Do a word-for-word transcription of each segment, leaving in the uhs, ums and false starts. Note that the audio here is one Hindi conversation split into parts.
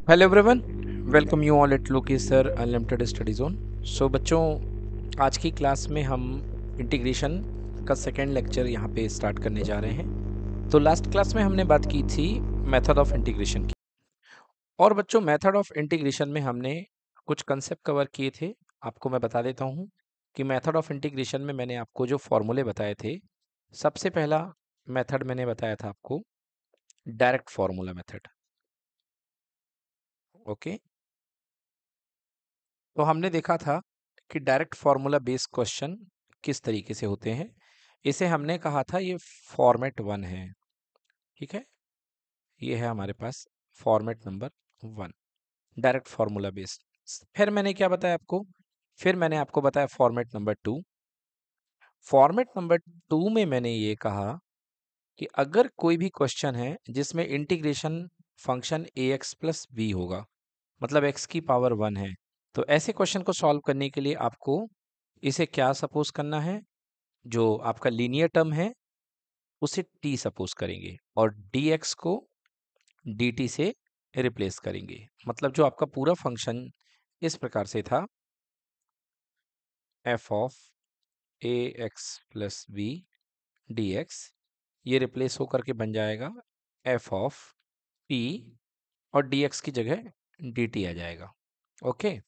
Hello everyone, welcome you all at Lokesh sir unlimited study zone. So बच्चों, आज की क्लास में हम इंटीग्रेशन का सेकेंड लेक्चर यहाँ पे स्टार्ट करने जा रहे हैं। तो लास्ट क्लास में हमने बात की थी मेथड ऑफ इंटीग्रेशन की। और बच्चों, मेथड ऑफ इंटीग्रेशन में हमने कुछ कंसेप्ट कवर किए थे। आपको मैं बता देता हूँ कि मेथड ऑफ इंटीग्रेशन में मैंने आपको जो फॉर्मूले बताए थे, सबसे पहला मेथड मैंने बताया था आपको डायरेक्ट फॉर्मूला मेथड। ओके, तो हमने देखा था कि डायरेक्ट फॉर्मूला बेस्ड क्वेश्चन किस तरीके से होते हैं। इसे हमने कहा था ये फॉर्मेट वन है। ठीक है, ये है हमारे पास format number one, direct formula based. फिर मैंने क्या बताया आपको, फिर मैंने आपको बताया format number two. Format number two में मैंने ये कहा कि अगर कोई भी क्वेश्चन है जिसमें integration function a x plus b होगा, मतलब एक्स की पावर वन है, तो ऐसे क्वेश्चन को सॉल्व करने के लिए आपको इसे क्या सपोज करना है, जो आपका लीनियर टर्म है उसे टी सपोज करेंगे और dx को dt से रिप्लेस करेंगे। मतलब जो आपका पूरा फंक्शन इस प्रकार से था, f of a x plus b d x, ये रिप्लेस होकर के बन जाएगा f ऑफ p और dx की जगह dt आ जाएगा। ओके,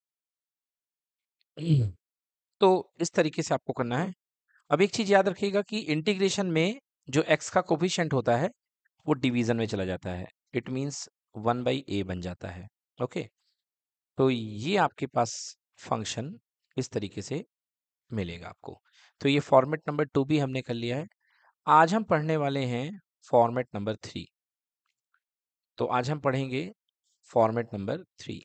तो इस तरीके से आपको करना है। अब एक चीज याद रखिएगा कि इंटीग्रेशन में जो x का कोफिशिएंट होता है वो डिवीजन में चला जाता है। It means one by a बन जाता है। ओके, तो ये आपके पास फंक्शन इस तरीके से मिलेगा आपको। तो ये फॉर्मेट नंबर टू भी हमने कर लिया है। आज हम पढ़ने वाले हैं फॉर्मेट नंबर थ्री। तो आज हम पढ़ेंगे फॉर्मेट नंबर थ्री।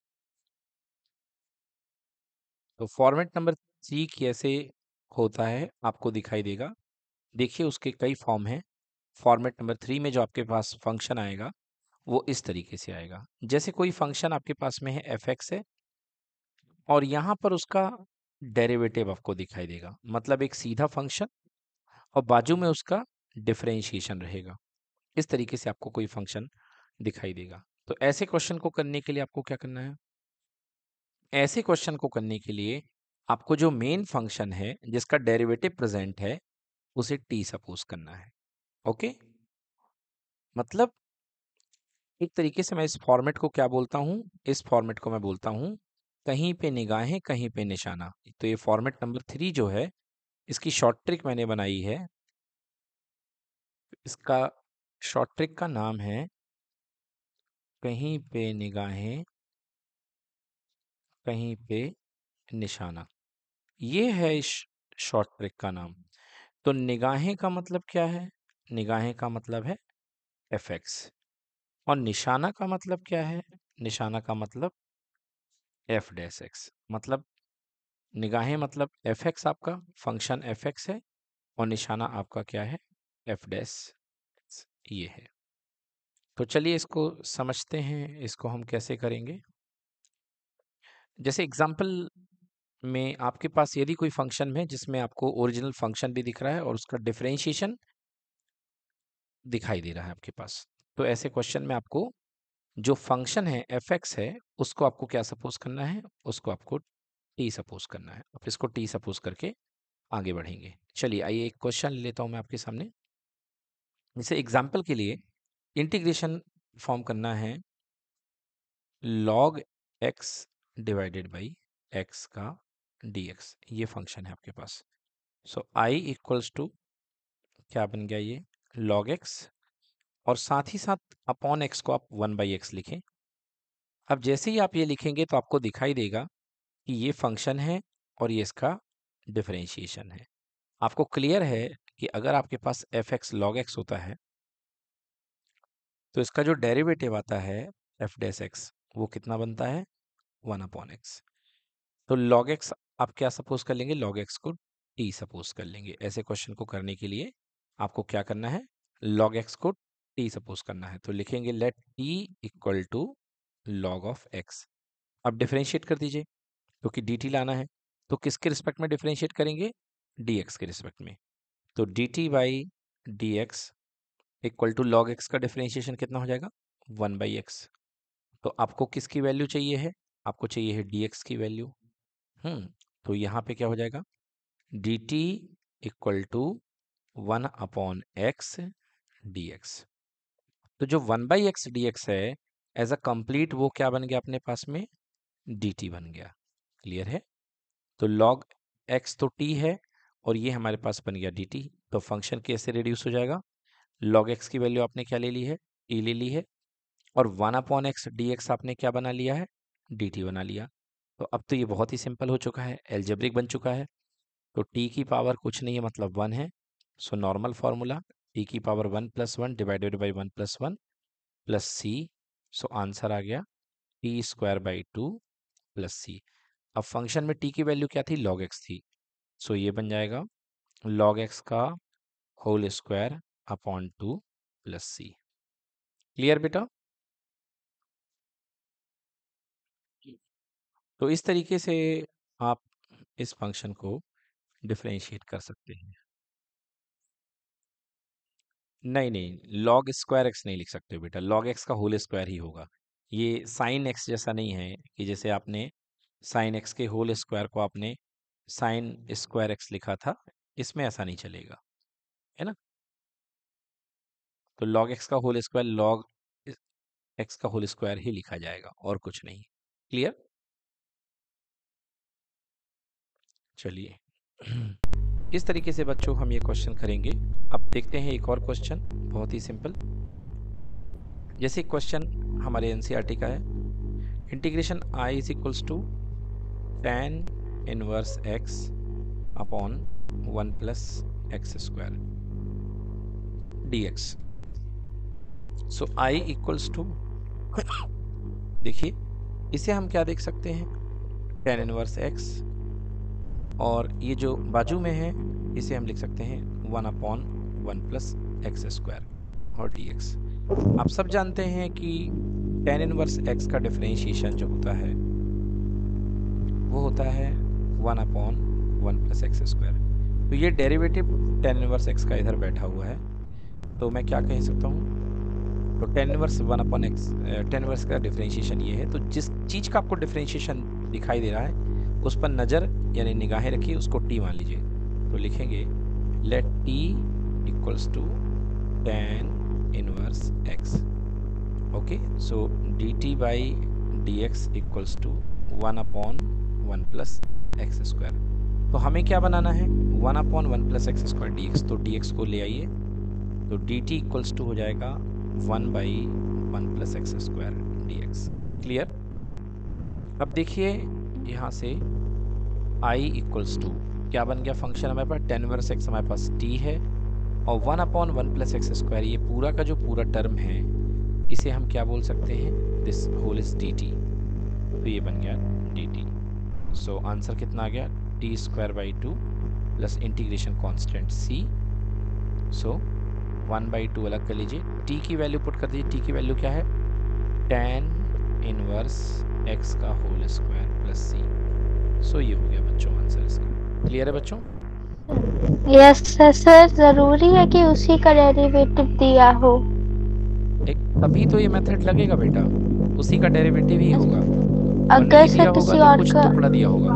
तो फॉर्मेट नंबर थ्री कैसे होता है आपको दिखाई देगा। देखिए, उसके कई फॉर्म हैं। फॉर्मेट नंबर थ्री में जो आपके पास फंक्शन आएगा वो इस तरीके से आएगा। जैसे कोई फंक्शन आपके पास में है एफ एक्स है और यहाँ पर उसका डेरिवेटिव आपको दिखाई देगा, मतलब एक सीधा फंक्शन और बाजू में उसका डिफरेंशिएशन रहेगा। इस तरीके से आपको कोई फंक्शन दिखाई देगा। तो ऐसे क्वेश्चन को करने के लिए आपको क्या करना है, ऐसे क्वेश्चन को करने के लिए आपको जो मेन फंक्शन है जिसका डेरिवेटिव प्रेजेंट है उसे टी सपोज करना है। ओके, मतलब एक तरीके से मैं इस फॉर्मेट को क्या बोलता हूँ, इस फॉर्मेट को मैं बोलता हूँ कहीं पे निगाहें कहीं पे निशाना। तो ये फॉर्मेट नंबर थ्री जो है, इसकी शॉर्ट ट्रिक मैंने बनाई है। इसका शॉर्ट ट्रिक का नाम है कहीं पे निगाहें कहीं पे निशाना। ये है इस शॉर्ट ट्रिक का नाम। तो निगाहें का मतलब क्या है, निगाहें का मतलब है एफ एक्स और निशाना का मतलब क्या है, निशाना का मतलब एफ डैश एक्स। मतलब निगाहें मतलब एफ एक्स, आपका फंक्शन एफ एक्स है और निशाना आपका क्या है, एफ डैश ये है। तो चलिए इसको समझते हैं, इसको हम कैसे करेंगे। जैसे एग्जाम्पल में आपके पास यदि कोई फंक्शन है जिसमें आपको ओरिजिनल फंक्शन भी दिख रहा है और उसका डिफरेंशिएशन दिखाई दे रहा है आपके पास, तो ऐसे क्वेश्चन में आपको जो फंक्शन है एफ एक्स है उसको आपको क्या सपोज करना है, उसको आपको टी सपोज करना है। अब इसको टी सपोज करके आगे बढ़ेंगे। चलिए आइए एक क्वेश्चन ले लेता हूं मैं आपके सामने। जैसे एग्जाम्पल के लिए इंटीग्रेशन फॉर्म करना है log x divided by x का dx, ये फंक्शन है आपके पास। So so, i equals to क्या बन गया, ये log x और साथ ही साथ अपॉन x को आप वन बाई एक्स लिखें। अब जैसे ही आप ये लिखेंगे तो आपको दिखाई देगा कि ये फंक्शन है और ये इसका डिफरेंशिएशन है। आपको क्लियर है कि अगर आपके पास एफ एक्स लॉग एक्स होता है तो इसका जो डेरिवेटिव आता है एफ डैश एक्स वो कितना बनता है, वन अपॉन एक्स। तो log x आप क्या सपोज कर लेंगे, log x को t सपोज कर लेंगे। ऐसे क्वेश्चन को करने के लिए आपको क्या करना है, log x को t सपोज करना है। तो लिखेंगे let t equal to log of x। अब डिफरेंशिएट कर दीजिए क्योंकि dt लाना है। तो किसके रिस्पेक्ट में डिफरेंशिएट करेंगे, dx के रिस्पेक्ट में। तो dt by d x equal to log x का डिफरेंशिएशन कितना हो जाएगा, वन बाई एक्स। तो आपको किसकी वैल्यू चाहिए है? आपको चाहिए है dx की वैल्यू। हम्म तो यहाँ पे क्या हो जाएगा? dt equal to one upon x d x. तो जो one by x d x है एज अ कंप्लीट वो क्या बन गया अपने पास में? dt बन गया। क्लियर है? तो log x तो t है और ये हमारे पास बन गया dt। तो फंक्शन कैसे रिड्यूस हो जाएगा? log x की वैल्यू आपने क्या ले ली है? t ले ली है, और one upon x d x आपने क्या बना लिया है? dt बना लिया। तो अब तो ये बहुत ही सिंपल हो चुका है, एल्जेब्रिक बन चुका है। तो t की पावर कुछ नहीं है, मतलब वन है। सो नॉर्मल फार्मूला t की power one plus one divided by one plus one plus c. So answer आ गया t square by two plus c. अब फंक्शन में t की वैल्यू क्या थी? log x थी। सो ये बन जाएगा log x का whole square upon two plus c. Clear बेटा? तो इस तरीके से आप इस फंक्शन को डिफरेंशिएट कर सकते हैं। नहीं नहीं, log स्क्वायर एक्स नहीं लिख सकते बेटा, log x का होल स्क्वायर ही होगा। ये साइन एक्स जैसा नहीं है कि जैसे आपने साइन एक्स के होल स्क्वायर को आपने साइन स्क्वायर एक्स लिखा था, इसमें ऐसा नहीं चलेगा, है ना? तो log x का होल स्क्वायर log x का होल स्क्वायर ही लिखा जाएगा और कुछ नहीं। क्लियर? चलिए इस तरीके से बच्चों हम ये क्वेश्चन करेंगे। अब देखते हैं एक और क्वेश्चन, बहुत ही सिंपल। जैसे क्वेश्चन हमारे एनसीईआरटी का है, integration i is equals to tan inverse x upon one plus x square d x. So i equals to देखिए इसे हम क्या देख सकते हैं? टेन इनवर्स x, और ये जो बाजू में है इसे हम लिख सकते हैं one upon one plus x square और डी एक्स। आप सब जानते हैं कि टेन इनवर्स एक्स का डिफरेंशिएशन जो होता है वो होता है one upon one plus x square. तो ये डेरिवेटिव टेन इनवर्स एक्स का इधर बैठा हुआ है, तो मैं क्या कह सकता हूँ? तो tan inverse one upon x, tan inverse का डिफरेंशिएशन ये है। तो जिस चीज़ का आपको डिफरेंशिएशन दिखाई दे रहा है उस पर नज़र यानी निगाहें रखिए, उसको टी मान लीजिए। तो लिखेंगे let t equals to tan inverse x. Okay, so d t by d x equals to one upon one plus x square. तो हमें क्या बनाना है? One upon one plus x square d x. तो डी एक्स को ले आइए, तो डी टी इक्वल्स टू हो जाएगा one by one plus x square d x. Clear? अब देखिए यहाँ से i इक्वल्स टू क्या बन गया फंक्शन हमारे पास? टेन इनवर्स एक्स हमारे पास t है, और one upon one plus x square, ये पूरा का जो पूरा टर्म है इसे हम क्या बोल सकते हैं? This whole is d t. तो ये बन गया डी टी। सो आंसर कितना आ गया? T square by two plus integration constant c। So one by two अलग कर लीजिए, t की वैल्यू पुट कर दीजिए। t की वैल्यू क्या है? टेन इनवर्स x का whole square plus c। So ये हो गया बच्चों आंसर इसका। क्लियर है बच्चों? Yes sir. सर जरूरी है कि उसी का डेरिवेटिव दिया हो? एक तभी तो ये मेथड लगेगा बेटा, उसी का डेरिवेटिव ही होगा। अगर सर किसी तो और कुछ का टुकड़ा दिया होगा।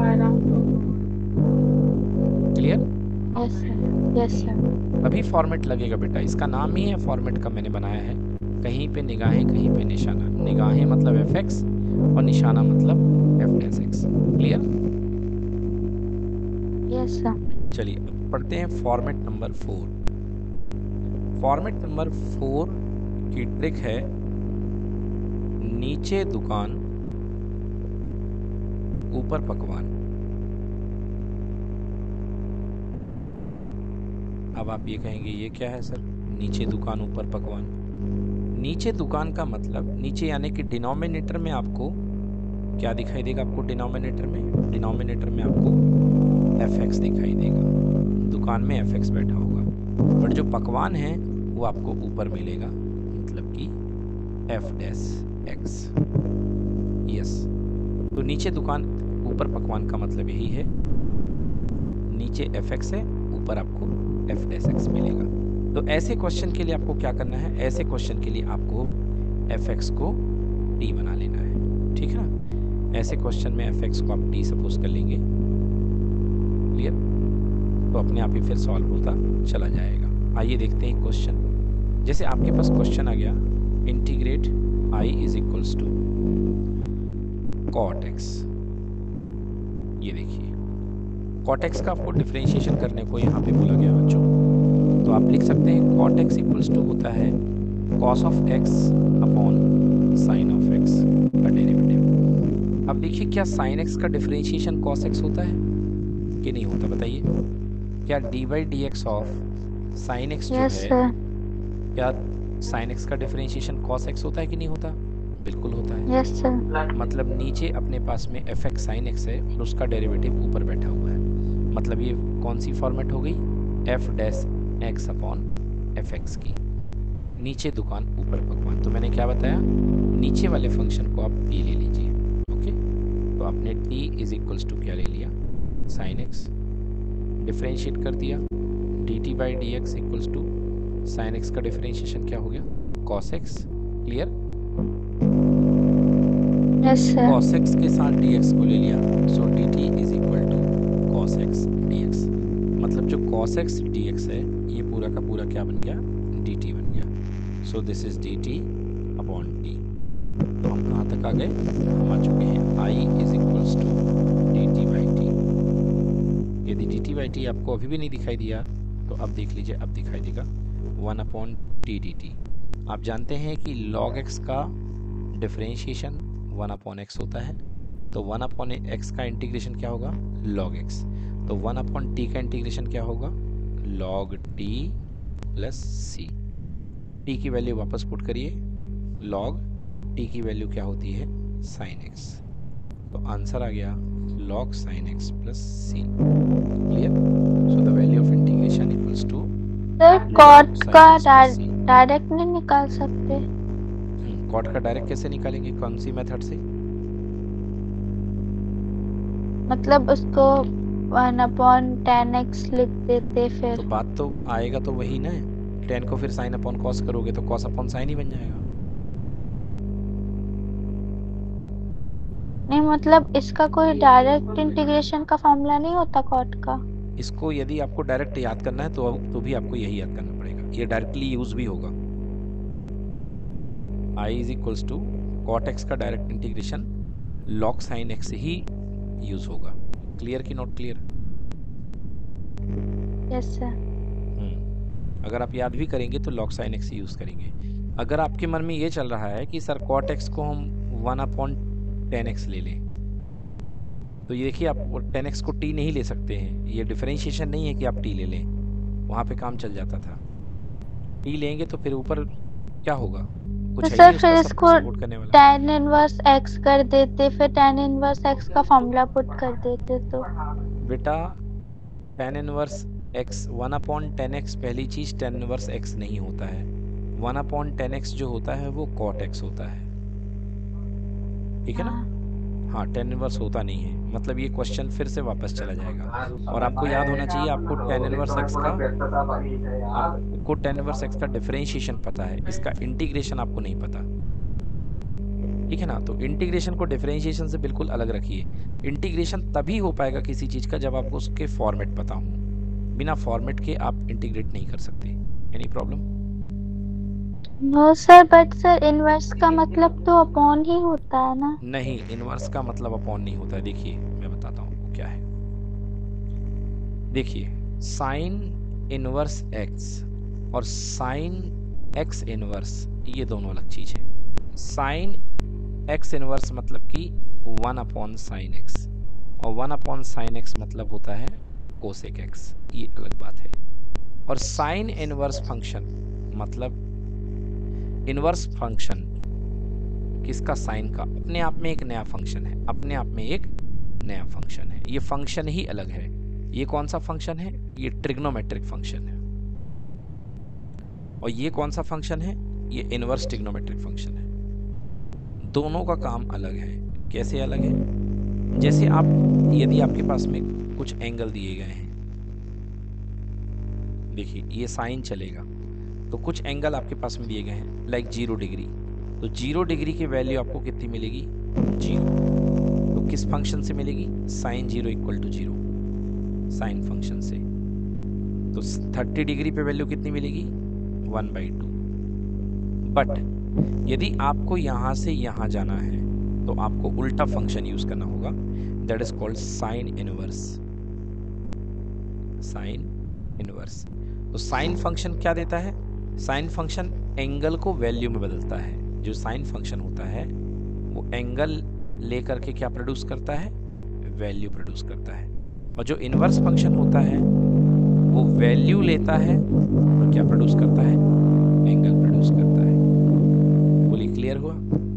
Clear? Yes sir, yes sir. अभी फॉर्मेट लगेगा बेटा, इसका नाम ही है फॉर्मेट का मैंने बनाया है। कहीं पे निगाहें कहीं पे निशाना। निगाहें मतलब एफ एक्स और निशाना मतलब f dash x. Clear? Yes sir. चलिए अब पढ़ते हैं format number four. Format number four की ट्रिक है नीचे दुकान ऊपर पकवान। अब आप ये कहेंगे ये क्या है सर? नीचे दुकान ऊपर पकवान। नीचे दुकान का मतलब नीचे यानी कि डिनोमिनेटर में आपको क्या दिखाई देगा? आपको डिनोमिनेटर में डिनोमिनेटर में आपको एफ एक्स दिखाई देगा, दुकान में एफ एक्स बैठा होगा। बट जो पकवान है वो आपको ऊपर मिलेगा, मतलब कि एफ डैश एक्स। यस, तो नीचे दुकान ऊपर पकवान का मतलब यही है, नीचे एफ एक्स है, ऊपर आपको एफ डैश एक्स मिलेगा। तो ऐसे क्वेश्चन के लिए आपको क्या करना है? ऐसे क्वेश्चन के लिए आपको एफ एक्स को टी बना लेना है, ठीक है ना। ऐसे क्वेश्चन में एफ एक्स को आप टी सपोज कर लेंगे, क्लियर, तो अपने आप ही फिर सॉल्व होता चला जाएगा। आइए देखते हैं क्वेश्चन। जैसे आपके पास क्वेश्चन आ गया integrate I is equals to cot x. ये देखिए कॉट एक्स का आपको डिफरेंशिएशन करने को यहाँ पे बोला गया बच्चों, तो आप लिख सकते हैं कॉट एक्स इक्वल्स टू होता है cos of x upon sine of x का डेरिवेटिव। अब देखिए क्या साइन एक्स का डिफरेंशिएशन कॉस एक्स होता है कि नहीं होता, बताइए। क्या d by d x of sine x जो यस है, सर, क्या साइन एक्स का डिफरेंशिएशन कॉस एक्स होता है कि नहीं होता? बिल्कुल होता है। यस सर, मतलब नीचे अपने पास में एफ एक्स साइन एक्स है और उसका डेरिवेटिव ऊपर बैठा हुआ है, मतलब ये कौन सी फॉर्मेट हो गई, f dash x upon f x की। नीचे दुकान ऊपर पकवान, तो मैंने क्या बताया, नीचे वाले फंक्शन को आप टी ले लीजिए, ओके। तो आपने टी इज इक्वल्स टू क्या ले लिया, साइन एक्स, डिफरेंशिएट कर दिया, d t by d x equals to sine x का डिफरेंशिएशन क्या हो गया, cos x, clear. Yes sir, cos x के साथ डी एक्स को ले लिया, so d t is equal to cos x d x. मतलब जो कॉस एक्स डी एक्स है ये पूरा का पूरा क्या बन गया, डी टी बन गया। So this is d t upon t. तो हम कहाँ तक आ गए, हम आ चुके हैं I is equals to d t by t. यदि डी टी बाई टी आपको अभी भी नहीं दिखाई दिया तो अब देख लीजिए, अब दिखाई देगा one upon t d t. आप जानते हैं कि लॉग एक्स का डिफरेंशिएशन वन अपॉन एक्स होता है, तो वन अपॉन एक्स का इंटीग्रेशन क्या होगा, लॉग एक्स। तो वन अपॉन टी का इंटीग्रेशन क्या होगा, log t plus c. T की वैल्यू वापस पुट करिए, लॉग टी की वैल्यू क्या होती है, साइन एक्स। तो आंसर आ गया log sine x plus c, clear. So the value of integration equals to sir cot का डायरेक्ट नहीं निकाल सकते? कॉट का डायरेक्ट कैसे निकालेंगे, कौन सी मेथड से? मतलब उसको वन अपॉन टेन एक्स लिख देते फिर। तो बात तो आएगा तो वही ना, टेन को फिर साइन अपॉन कॉस करोगे तो कॉस अपॉन साइन ही बन जाएगा। नहीं मतलब इसका कोई डायरेक्ट इंटीग्रेशन का फॉर्मूला नहीं होता कॉट का? इसको यदि आपको डायरेक्ट याद करना है तो तो भी आपको यही याद करना पड़ेगा, ये डायरेक्टली यूज भी होगा। I is equals to cot x का direct integration log sine x से ही यूज होगा। क्लियर कि नॉट क्लियर? Yes sir. हम्म अगर आप याद भी करेंगे तो लॉग साइन एक्स यूज करेंगे। अगर आपके मन में ये चल रहा है कि सर कॉट एक्स को हम वन अपॉन टेन एक्स ले लें, तो ये देखिए आप टेन एक्स को टी नहीं ले सकते हैं, ये डिफरेंशिएशन नहीं है कि आप टी ले लें, वहाँ पे काम चल जाता था। टी लेंगे तो फिर ऊपर क्या होगा, कुछ तो है सर ही फिर उसका इसको सपोर्ट करने वाला। tan इनवर्स x कर देते, फिर tan इनवर्स x का फॉर्मूला पुट कर देते तो। बेटा tan inverse x one upon tan x पहली चीज tan इनवर्स x नहीं होता है, वन अपॉन टेन एक्स जो होता है वो cot x होता है, ठीक है ना। हाँ tan इनवर्स होता नहीं है, मतलब ये क्वेश्चन फिर से वापस चला जाएगा। और आपको याद होना चाहिए, आपको tan इनवर्स x का आपको tan इनवर्स x का डिफरेंशिएशन पता है, इसका इंटीग्रेशन आपको नहीं पता, ठीक है ना। तो इंटीग्रेशन को डिफरेंशिएशन से बिल्कुल अलग रखिए। इंटीग्रेशन तभी हो पाएगा किसी चीज का जब आपको उसके फॉर्मेट पता हो, बिना फॉर्मेट के आप इंटीग्रेट नहीं कर सकते। Any problem? No sir, but sir inverse का मतलब तो अपॉन ही होता है ना? नहीं, इनवर्स का मतलब अपॉन नहीं होता है। देखिए मैं बताता हूँ क्या है, देखिए साइन इनवर्स एक्स और साइन एक्स इनवर्स ये दोनों अलग चीज है। साइन एक्स इनवर्स मतलब कि वन अपॉन साइन एक्स, और वन अपॉन साइन एक्स मतलब होता है कोसेक एक्स, ये अलग बात है। और साइन इनवर्स फंक्शन मतलब इनवर्स फंक्शन किसका, साइन का, अपने आप में एक नया फंक्शन है, अपने आप में एक नया फंक्शन है, ये फंक्शन ही अलग है। ये कौन सा फंक्शन है, ये ट्रिग्नोमेट्रिक फंक्शन है। और ये कौन सा फंक्शन है, ये इनवर्स ट्रिग्नोमेट्रिक फंक्शन है। दोनों का काम अलग है। कैसे अलग है, जैसे आप यदि आपके पास में कुछ एंगल दिए गए हैं, देखिए ये साइन चलेगा, तो कुछ एंगल आपके पास में दिए गए हैं लाइक जीरो डिग्री, तो जीरो डिग्री की वैल्यू आपको कितनी मिलेगी? जीरो। तो किस फंक्शन से मिलेगी? Sine zero equal to zero, sine function से। तो थर्टी डिग्री पे वैल्यू कितनी मिलेगी? One by to. बट यदि आपको यहां से यहां जाना है तो आपको उल्टा फंक्शन यूज करना होगा, that is called sine inverse. Sine inverse. तो साइन फंक्शन क्या देता है? साइन फंक्शन एंगल को वैल्यू में बदलता है। जो साइन फंक्शन होता है वो एंगल लेकर के क्या प्रोड्यूस करता है? वैल्यू प्रोड्यूस करता है। और जो इनवर्स फंक्शन होता है वो वैल्यू लेता है और क्या प्रोड्यूस करता है? एंगल प्रोड्यूस करता है। बोलिए, क्लियर हुआ?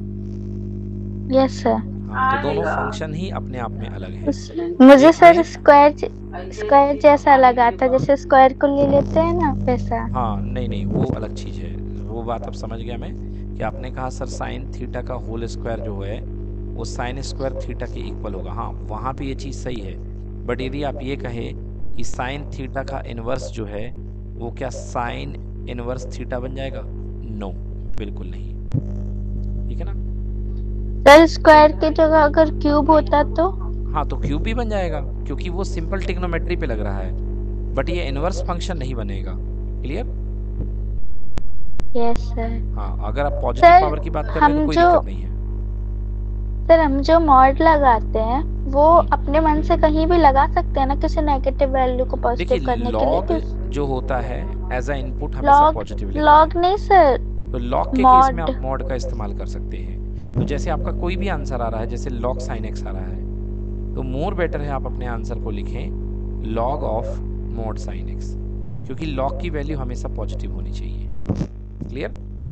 Yes sir. हाँ, तो दोनों फंक्शन ही अपने आप में अलग हैं। मुझे एक सर में स्क्वायर स्क्वायर जैसा लगा था, जैसे स्क्वायर को ले लेते हैं ना वैसा। हाँ, नहीं नहीं, वो अलग चीज है। वो बात अब समझ गया मैं कि आपने कहा सर साइन थीटा का होल स्क्वायर जो है वो साइन स्क्वायर थीटा के इक्वल होगा। हाँ, वहाँ पे ये चीज़ सही है। बट यदि आप ये कहे कि साइन थीटा का इनवर्स जो है वो क्या साइन इनवर्स थीटा बन जाएगा? नो, बिल्कुल नहीं। ठीक है ना? सर स्क्वायर की जगह अगर क्यूब होता तो? हाँ, तो क्यूब भी बन जाएगा क्योंकि वो सिंपल ट्रिग्नोमेट्री पे लग रहा है। बट ये इनवर्स फंक्शन नहीं बनेगा। क्लियर? Yes sir. हाँ, अगर आप पॉजिटिव सर पावर की बात कर रहे हैं तो हम कोई जो दिक्कत नहीं है। सर हम जो मॉड लगाते हैं वो हम्म, अपने मन से कहीं भी लगा सकते हैं ना, किसी नेगेटिव वैल्यू को देखिए, पॉजिटिव करने के लिए? लॉग किस जो होता है एज अ इनपुट हमेशा लॉग पॉजिटिव लेता है। लॉग नहीं सर, तो लॉग के केस में मॉड। आप मॉड का इस्तेमाल कर सकते हैं। तो जैसे आपका कोई भी आंसर आ रहा है, जैसे लॉग साइन एक्स आ रहा है, तो मोर बेटर है आप अपने आंसर को लिखें log of mod sine x, क्योंकि लॉग की वैल्यू हमेशा पॉजिटिव होनी चाहिए। क्लियर?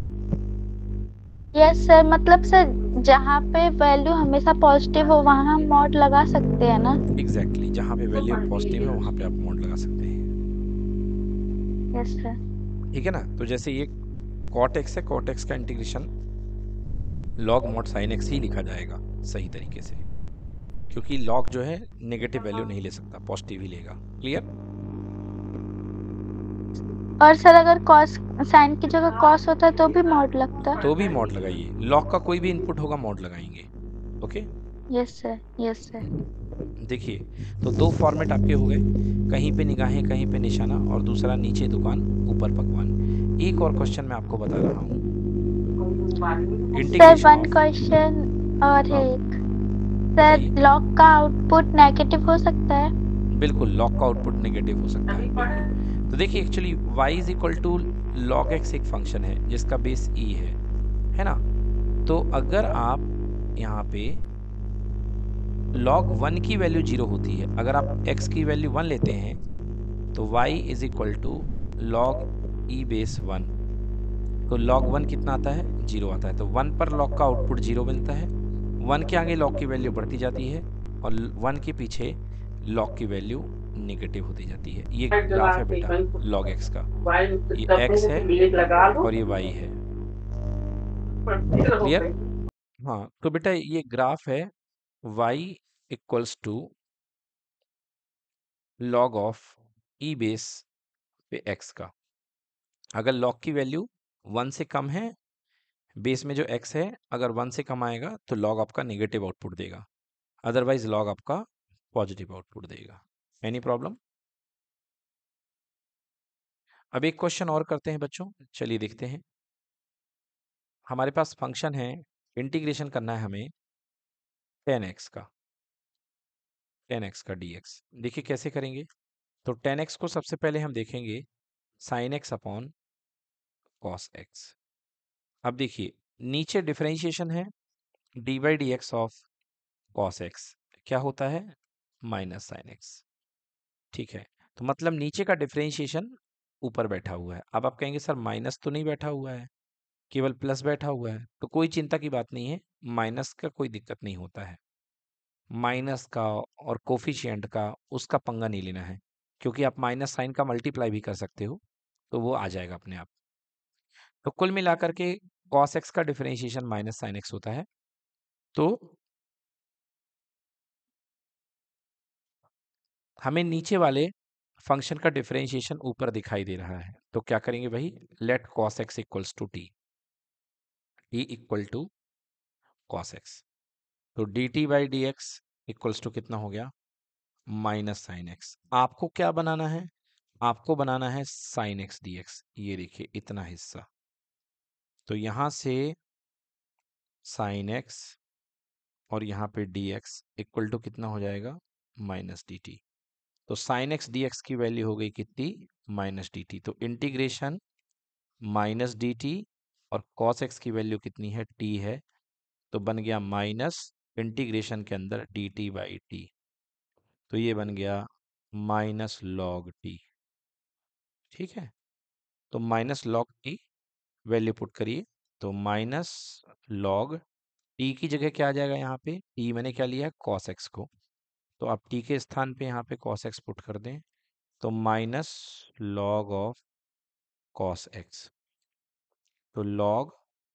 यस सर, मतलब सर जहाँ पे वैल्यू हमेशा पॉजिटिव हो वहाँ हम मॉड लगा सकते हैं ना? एग्जैक्टली, जहाँ पे वैल्यू पॉजिटिव है वहाँ पे आप मॉड लगा सकते हैं। Yes sir. ठीक है ना? तो जैसे ये कॉट एक्स है, कॉट एक्स का integration log mod sine x ही लिखा जाएगा सही तरीके से, क्योंकि लॉग जो है नेगेटिव वैल्यू नहीं ले सकता, पॉजिटिव ही लेगा। क्लियर? और सर अगर कॉस साइन की जगह कॉस होता तो भी मॉड लगता? तो भी मॉड लगाइए, लॉग का कोई भी इनपुट होगा मॉड लगाएंगे। Okay? Yes sir. Yes sir. देखिए, तो दो फॉर्मेट आपके हो गए, कहीं पे निगाहें कहीं पे निशाना, और दूसरा नीचे दुकान ऊपर पकवान। एक और क्वेश्चन मैं आपको बता रहा हूँ, sir integration one of. Question और हाँ, एक, सर बताइए। लॉग का आउटपुट नेगेटिव हो सकता है? बिल्कुल, लॉग का आउटपुट नेगेटिव हो सकता है, बिल्कुल। तो देखिए, actually y is equal to log x एक फंक्शन है जिसका बेस e है है ना? तो अगर आप यहाँ पे लॉग वन की वैल्यू जीरो होती है, अगर आप x की वैल्यू वन लेते हैं तो y is equal to log e base one. तो लॉग वन कितना आता है? जीरो आता है। तो वन पर लॉग का आउटपुट जीरो मिलता है। वन के आगे लॉग की वैल्यू बढ़ती जाती है और वन के पीछे लॉग की वैल्यू नेगेटिव होती जाती है। ये ग्राफ है बेटा लॉग एक्स का। ये x है और ये y है। क्लियर? हाँ, तो बेटा ये ग्राफ है y equals to log of e base पे x का। अगर लॉग की वैल्यू वन से कम है, बेस में जो x है अगर वन से कम आएगा तो लॉग आपका नेगेटिव आउटपुट देगा, अदरवाइज लॉग आपका पॉजिटिव आउटपुट देगा। Any problem? अब एक क्वेश्चन और करते हैं बच्चों, चलिए देखते हैं। हमारे पास फंक्शन है, इंटीग्रेशन करना है हमें टेन एक्स का, टेन एक्स का dx। देखिए कैसे करेंगे। तो टेन एक्स को सबसे पहले हम देखेंगे sine x upon cos x. अब देखिए, नीचे डिफरेंशिएशन है d by d x of cos x, क्या होता है? Minus sine x. ठीक है, तो मतलब नीचे का डिफरेंशिएशन ऊपर बैठा हुआ है। अब आप कहेंगे सर माइनस तो नहीं बैठा हुआ है, केवल प्लस बैठा हुआ है। तो कोई चिंता की बात नहीं है, माइनस का कोई दिक्कत नहीं होता है। माइनस का और कोफिशिएंट का उसका पंगा नहीं लेना है, क्योंकि आप माइनस साइन का मल्टीप्लाई भी कर सकते हो, तो वो आ जाएगा अपने आप। तो कुल मिलाकर के कॉस एक्स का डिफरेंशिएशन माइनस साइन एक्स होता है। तो हमें नीचे वाले फंक्शन का डिफरेंशिएशन ऊपर दिखाई दे रहा है, तो क्या करेंगे भाई? Let cos x equals to t. T equal to cos x. तो d t by d x equals to कितना हो गया, माइनस साइन एक्स। आपको क्या बनाना है, आपको बनाना है साइन एक्स डी एक्स। ये देखिए इतना हिस्सा, तो यहां से साइन एक्स और यहाँ पे डी एक्स इक्वल टू कितना हो जाएगा, माइनस डी टी। तो साइन एक्स डी एक्स की वैल्यू हो गई कितनी, माइनस डी टी। तो इंटीग्रेशन माइनस डी टी और कॉस एक्स की वैल्यू कितनी है, टी है, तो बन गया माइनस इंटीग्रेशन के अंदर डी टी बाई टी, तो ये बन गया माइनस लॉग टी। ठीक है, तो minus log t value put करिए, तो माइनस लॉग टी की जगह क्या आ जाएगा, यहाँ पे टी मैंने क्या लिया है, कॉस एक्स को, तो आप टी के स्थान पे यहाँ पे cos x पुट कर दें, तो minus log of cos x। तो log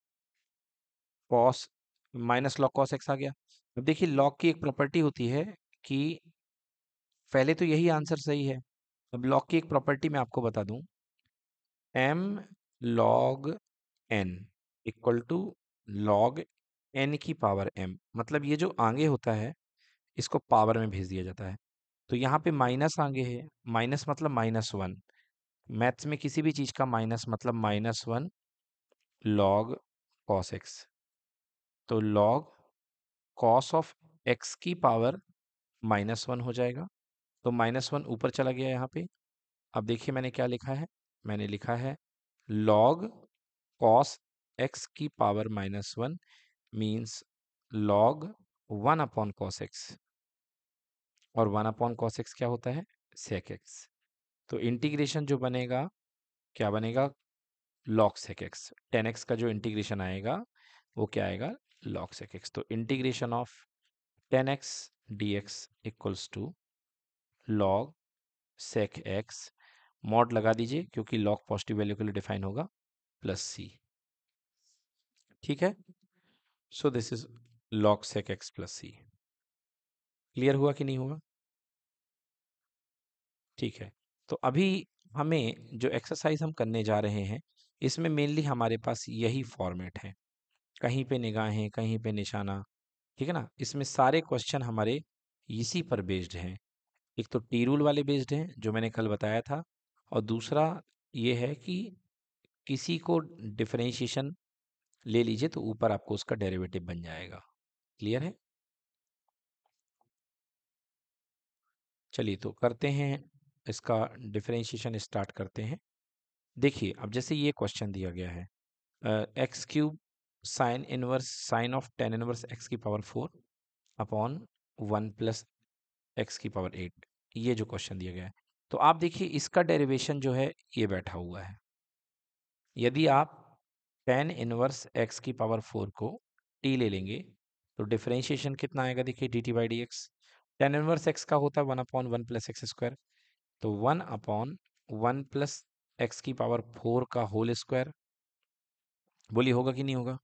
cos minus log cos x आ गया। अब देखिए लॉग की एक प्रॉपर्टी होती है कि पहले तो यही आंसर सही है। अब लॉग की एक प्रॉपर्टी मैं आपको बता दूं, m log n equal to log n की पावर m, मतलब ये जो आगे होता है इसको पावर में भेज दिया जाता है। तो यहाँ पे माइनस आगे है, माइनस मतलब माइनस वन, मैथ्स में किसी भी चीज का माइनस मतलब minus one log cos x. तो लॉग कॉस ऑफ एक्स की पावर माइनस वन हो जाएगा, तो माइनस वन ऊपर चला गया यहाँ पे। अब देखिए मैंने क्या लिखा है, मैंने लिखा है लॉग कॉस एक्स की power minus one means log one upon cos x, और वन अपॉन कॉस एक्स क्या होता है, सेक एक्स। तो इंटीग्रेशन जो बनेगा क्या बनेगा, log sec x. Tan x का जो इंटीग्रेशन आएगा वो क्या आएगा, लॉग सेक एक्स। तो integration of tan x d x equals to log sec x, mod लगा दीजिए क्योंकि लॉग पॉजिटिव वैल्यू के लिए डिफाइन होगा, प्लस सी। ठीक है, so this is log sec x plus c. Clear हुआ कि नहीं हुआ, ठीक है। तो अभी हमें जो एक्सरसाइज हम करने जा रहे हैं इसमें मेनली हमारे पास यही फॉर्मेट है, कहीं पे निगाहें कहीं पे निशाना, ठीक है ना। इसमें सारे क्वेश्चन हमारे इसी पर बेस्ड हैं। एक तो टी रूल वाले बेस्ड हैं जो मैंने कल बताया था, और दूसरा ये है कि किसी को डिफरेंशिएशन ले लीजिए तो ऊपर आपको उसका डेरिवेटिव बन जाएगा। क्लियर है, चलिए तो करते हैं इसका डिफरेंशिएशन स्टार्ट करते हैं। देखिए अब जैसे ये क्वेश्चन दिया गया है, x cube sine inverse sine of tan inverse x की power four upon one plus x की पावर एट, ये जो क्वेश्चन दिया गया है। तो आप देखिए इसका डेरिवेशन जो है ये बैठा हुआ है। यदि आप टेन इनवर्स एक्स की पावर फोर को टी ले लेंगे तो डिफरेंशिएशन कितना आएगा, देखिए d t by d x. Tan inverse x का होता है one upon one plus x square, तो one upon one plus x की पावर फोर का होल स्क्वायर, बोलिए होगा कि नहीं होगा।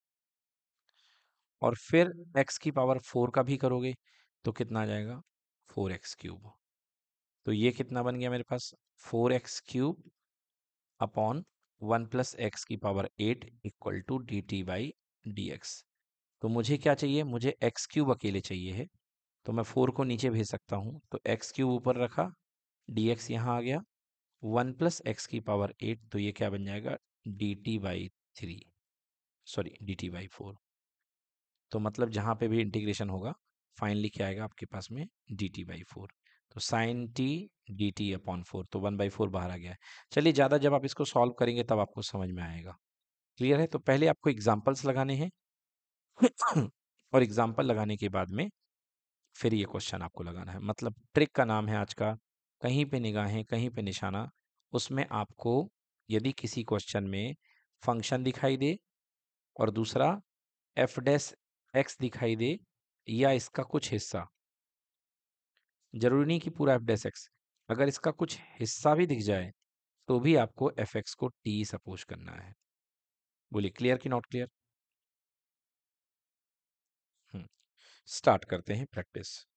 और फिर एक्स की पावर फोर का भी करोगे तो कितना आ जाएगा, फोर एक्स क्यूब। तो ये कितना बन गया मेरे पास, four x cube upon one plus x की power eight equal to d t by d x. तो मुझे क्या चाहिए, मुझे एक्स क्यूब अकेले चाहिए है, तो मैं फोर को नीचे भेज सकता हूँ, तो एक्स क्यूब ऊपर रखा, डी एक्स यहाँ आ गया, वन प्लस एक्स की पावर एट, तो ये क्या बन जाएगा, d t by three, sorry d t by four. तो मतलब जहाँ पे भी इंटीग्रेशन होगा फाइनली क्या आएगा आपके पास में, डी टी बाई फोर। तो sine t d t upon four, तो वन बाई फोर बाहर आ गया है। चलिए ज़्यादा जब आप इसको सॉल्व करेंगे तब आपको समझ में आएगा। क्लियर है, तो पहले आपको एग्जाम्पल्स लगाने हैं और एग्जाम्पल लगाने के बाद में फिर ये क्वेश्चन आपको लगाना है। मतलब ट्रिक का नाम है आज का, कहीं पे निगाहें कहीं पे निशाना। उसमें आपको यदि किसी क्वेश्चन में फंक्शन दिखाई दे और दूसरा एफ डैश एक्स दिखाई दे या इसका कुछ हिस्सा, जरूरी नहीं कि पूरा एफ डैश एक्स, अगर इसका कुछ हिस्सा भी दिख जाए तो भी आपको एफ एक्स को टी सपोज करना है। बोलिए क्लियर कि नॉट क्लियर। हम्म स्टार्ट करते हैं प्रैक्टिस।